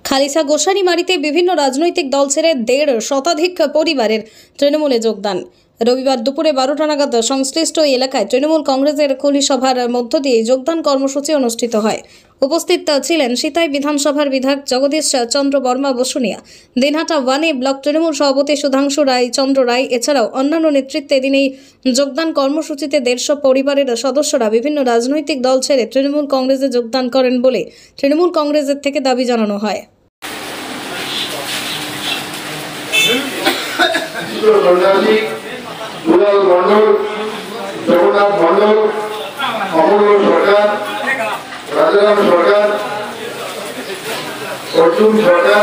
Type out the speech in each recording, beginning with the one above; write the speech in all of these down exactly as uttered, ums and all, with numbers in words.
খালিসা গোসানিমারিতে বিভিন্ন রাজনৈতিক দল ছেড়ে দেড় শতাধিক পরিবারের তৃণমূলে যোগদান। রবিবার দুপুরে বারোটা নাগাদ সংশ্লিষ্ট এলাকায় তৃণমূল কংগ্রেসের কলি সভার মধ্য দিয়ে যোগদান কর্মসূচি অনুষ্ঠিত হয়। উপস্থিত ছিলেন সিতাই বিধানসভার বিধায়ক জগদীশ চন্দ্র বর্মা বসুনিয়া, দিনহাটা ওয়ানে ব্লক তৃণমূল সভাপতি সুধাংশু রায় চন্দ্র রায়, এছাড়াও অন্যান্য নেতৃত্বে এদিন এই যোগদান কর্মসূচিতে দেড়শো পরিবারের সদস্যরা বিভিন্ন রাজনৈতিক দল ছেড়ে তৃণমূল কংগ্রেসে যোগদান করেন বলে তৃণমূল কংগ্রেসের থেকে দাবি জানানো হয়। দুলাল মন্ডল, জগন্নাথ মন্ডল, অমূল্য সরকার, রাজারাম সরকার, অর্জুন সরকার,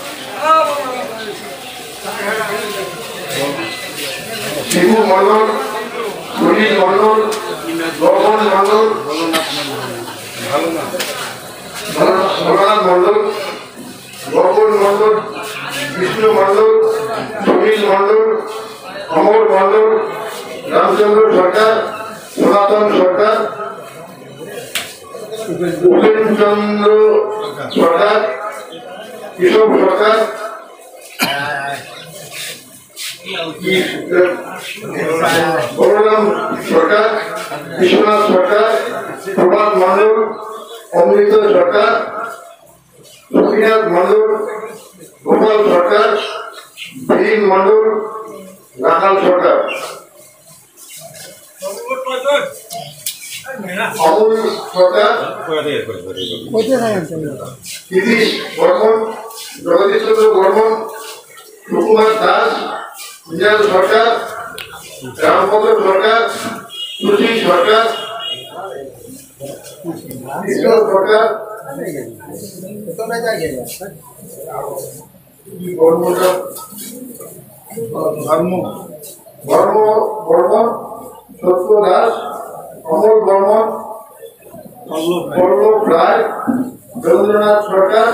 শিবু মন্ডল, সুনীল মন্ডল, রমন মন্ডল, ভোলানাথ মন্ডল, গগন মন্ডল, বিষ্ণু মন্ডল, সুনীল মন্ডল, অমর মন্ডল, রামচন্দ্র সরকার, সনাতন সরকার, উপেন্দ্রচন্দ্র সরকার, কেশব সরকার, বলরাম সরকার, বিশ্বনাথ সরকার, প্রভাত মন্ডল, অমৃত সরকার, লক্ষ্মীনাথ মন্ডল, গোপাল সরকার, বীর মন্ডল, রাখাল সরকার, অমূল সরকার, গিরিশ বর্মন, জগদীশ চন্দ্র বর্মন, সুকুমার দাস, বিজয় সরকার, রামপদ সরকার, সুশীল সরকার, ঈশ্বর সরকার, ধর্ম বর্মন, সত্য দাস, অমল বর্মন, পল্লব রায়, রবীন্দ্রনাথ সরকার,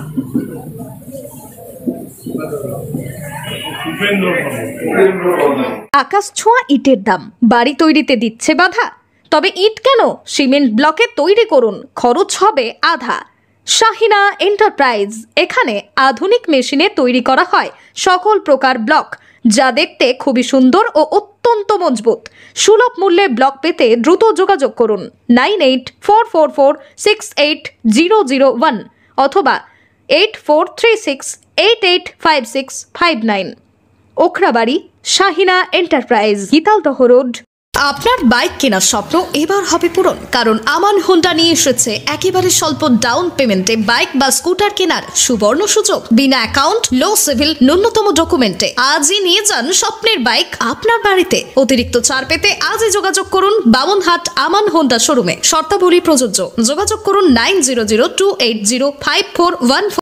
আকাশ ছোঁয়া ইটের দাম বাড়ি তৈরিতে দিচ্ছে বাধা। তবে ইট কেন, সিমেন্ট ব্লকে তৈরি করুন, খরচ হবে আধা। শাহিনা এন্টারপ্রাইজ, এখানে আধুনিক মেশিনে তৈরি করা হয় সকল প্রকার ব্লক, যা দেখতে খুবই সুন্দর ও অত্যন্ত মজবুত। সুলভ মূল্যে ব্লক পেতে দ্রুত যোগাযোগ করুন nine eight four four four six eight zero zero one অথবা eight four three six eight eight five six five nine. Okhrabari, Shahina enterprise, Gitaldaha road. আপনার বাইক কেনার স্বপ্ন এবার হবে পূরণ, কারণ আমান হোন্ডা নিয়ে এসেছে একেবারে স্বল্প ডাউন পেমেন্টে বাইক বা স্কুটার কেনার সুবর্ণ সুযোগ। বিনা অ্যাকাউন্ট, লো সিভিল, ন্যূনতম ডকুমেন্টে আজই নিয়ে যান স্বপ্নের বাইক আপনার বাড়িতে। অতিরিক্ত ছাড় পেতে আজই যোগাযোগ করুন বামনহাট আমান হোন্ডা শোরুমে। শর্তাবলী প্রযোজ্য। যোগাযোগ করুন nine zero zero two eight zero five four one four.